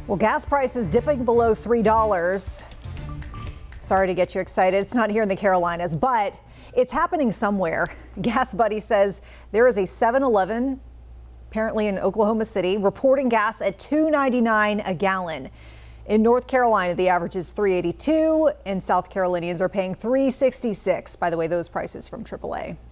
Well, gas prices dipping below $3. Sorry to get you excited. It's not here in the Carolinas, but it's happening somewhere. Gas Buddy says there is a 7-Eleven, apparently in Oklahoma City, reporting gas at $2.99 a gallon. In North Carolina, the average is $3.82, and South Carolinians are paying $3.66. By the way, those prices from AAA.